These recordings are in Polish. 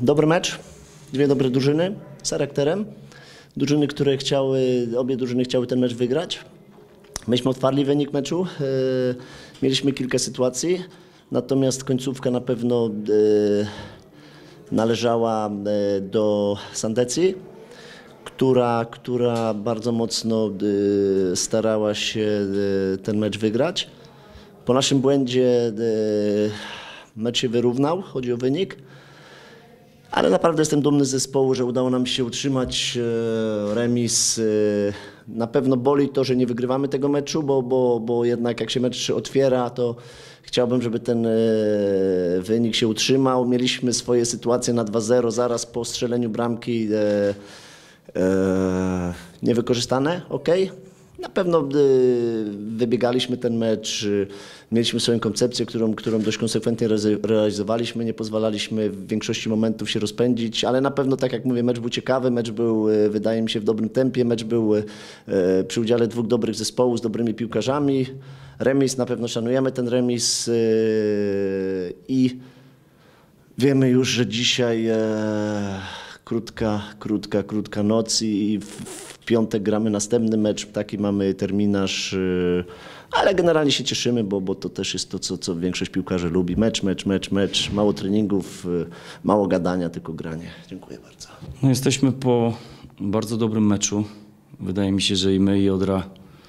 Dobry mecz, dwie dobre drużyny z charakterem. Obie drużyny chciały ten mecz wygrać. Myśmy otwarli wynik meczu, mieliśmy kilka sytuacji, natomiast końcówka na pewno należała do Sandecji, która bardzo mocno starała się ten mecz wygrać. Po naszym błędzie mecz się wyrównał, chodzi o wynik. Ale naprawdę jestem dumny z zespołu, że udało nam się utrzymać remis. Na pewno boli to, że nie wygrywamy tego meczu, bo jednak jak się mecz otwiera, to chciałbym, żeby ten wynik się utrzymał. Mieliśmy swoje sytuacje na 2-0 zaraz po strzeleniu bramki niewykorzystane, ok. Na pewno wybiegaliśmy ten mecz, mieliśmy swoją koncepcję, którą dość konsekwentnie realizowaliśmy, nie pozwalaliśmy w większości momentów się rozpędzić, ale na pewno, tak jak mówię, mecz był ciekawy, mecz był, wydaje mi się, w dobrym tempie, mecz był przy udziale dwóch dobrych zespołów z dobrymi piłkarzami. Remis, na pewno szanujemy ten remis i wiemy już, że dzisiaj krótka noc i w piątek gramy następny mecz, taki mamy terminarz, ale generalnie się cieszymy, bo to też jest to, co większość piłkarzy lubi. Mecz, mało treningów, mało gadania, tylko granie. Dziękuję bardzo. No, jesteśmy po bardzo dobrym meczu. Wydaje mi się, że i my, i Odra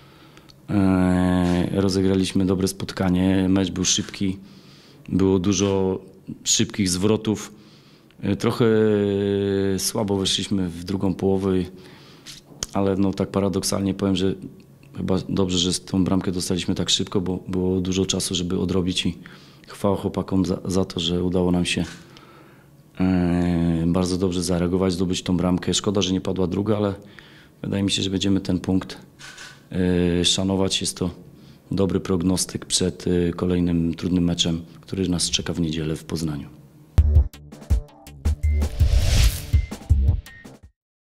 rozegraliśmy dobre spotkanie. Mecz był szybki, było dużo szybkich zwrotów. Trochę słabo weszliśmy w drugą połowę, ale no tak paradoksalnie powiem, że chyba dobrze, że tą bramkę dostaliśmy tak szybko, bo było dużo czasu, żeby odrobić i chwała chłopakom za to, że udało nam się bardzo dobrze zareagować, zdobyć tą bramkę. Szkoda, że nie padła druga, ale wydaje mi się, że będziemy ten punkt szanować. Jest to dobry prognostyk przed kolejnym trudnym meczem, który nas czeka w niedzielę w Poznaniu.